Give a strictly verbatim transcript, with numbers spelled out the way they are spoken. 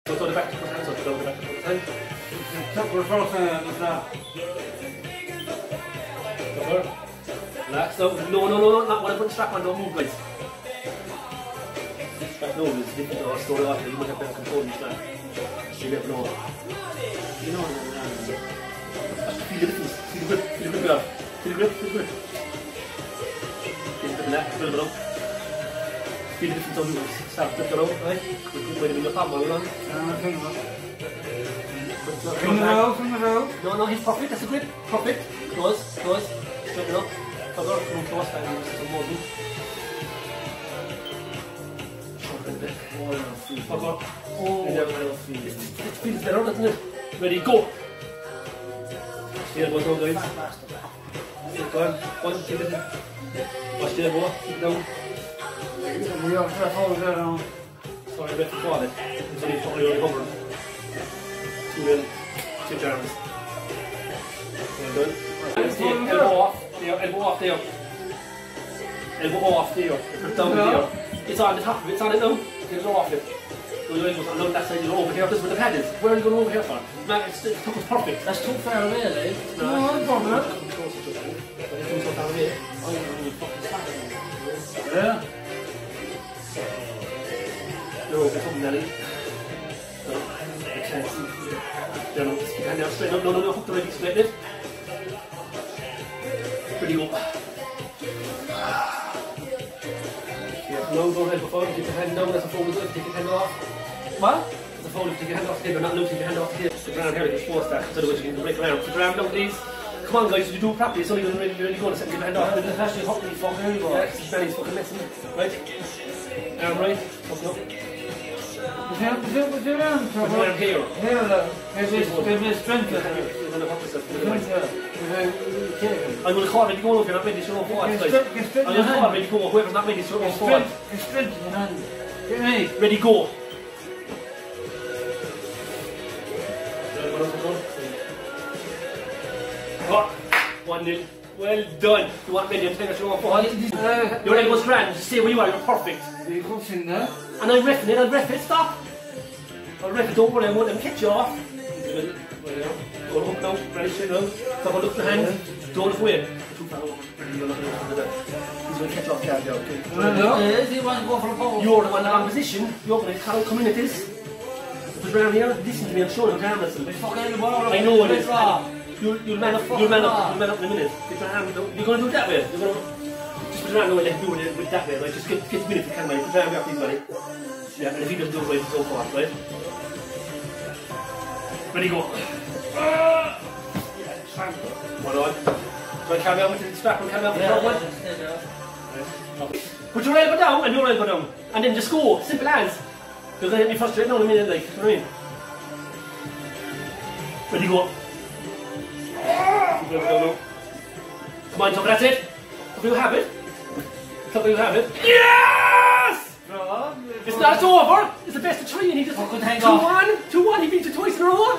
So throw the back to the hand, so throw the back to the hand. Top of the first hand, it's that. Cover. Relax. No, no, no, no, not when I put the strap on, don't move, guys. Strap no, it's different to our story after. You might have better control of the strap. You never know. You know, feel the difference. Feel the grip, feel the grip, girl. Feel the grip, feel the grip. Feel the grip in that, build it up. Feel the difference on the strap, flip it around, right? Good way to bring your palm on. From the row, from the row. No, no, he's perfect, that's a grip. Perfect. Close, close. Straighten up. Cover, come close, and some more deep. Shorten a bit. Cover. Oh, it feels better, doesn't it? Ready, go! Stay there, go, guys. Go on, one, two, three. Watch there, go. Keep down. We have to hold that on. Sorry, a bit to fall it. It's only probably only hovering. Two in, two arms. Well done. Right, elbow off, there, elbow off there. Elbow off there, put down there. It's on the top of it, it's on it now. There's no off it. So your elbow's on that side, you're over here, this is where the pad is. Where are you going over here for? Man, it's, it took us perfect. That's too far away, eh? No, I'm bothered. Come closer to it. When it comes so far away, oh, you're really fucking stuck. Yeah. No, there's something Nelly. No, I can't see. No, no, stick your hand out straight. No, no, no, no, hook the leg, straighten it. Pretty go. Yeah, no, go ahead before you take your hand down, that's a fold as well, take your hand off. What? That's a fold, if you take your hand off here, you're not losing your hand off here. Sit around here, you can force that, so otherwise you can break around. Sit around down, please. Come on, guys, if you do it properly, it's only going to really, really go to set your hand off. It's actually hook me fucking anymore. Yeah, his belly's fucking messing. Right? Arm right, fucking up. Is it, is it, is it around? Put your arm here. Here, look. There's this, there's this strength. You're going to hurt yourself. Strength. I'm going to call ready to go if you're not ready to go forward. I'm Get going straight to your call hand. ready to go, whoever's not ready to go Get forward. straight, get straight your hand. Get me. Ready, go. Oh, one nil. Well done. You want ready to take us over forward? Uh, Your leg was grand, just stay where you are, you're perfect. You come in there. And I'm reffing it, I'll ref it, stop. I'll ref it, don't worry, I won't let him catch you off. Go hook now, ready, straight now. Come on, look the hand, don't look away. Too far over. You're not going to look at that. He's going to catch off there, okay? No, no. Uh, do you want to go for a pole? You're the one in position, you're going to come in at this. Put around here, listen to me, I'm showing you down this. Fucking ball. I know it is. You'll, you'll man up, you'll man up, you'll man up in a minute. Get your hand, you're going to do it that way. You're going to just put your hand away, let him do it with that way, right? Just get, get a minute if you can, right? Put your hand up, please, buddy. Yeah, and if he doesn't do it right, so far, right? Ready, go. One on. Try and carry out with the strap and carry out with the top one. Put your elbow down and your elbow down. And then just go, simple as. You're going to hit me frustrated now in a minute, like, you know what I mean? Ready, go. Come on, Tucker, that's it. Tucker, you have it. Tucker, you have it. Yes! No, It's not, it's over. It's the best of three and he just... Fucking hang two on. one, two one, he beat you twice in a row.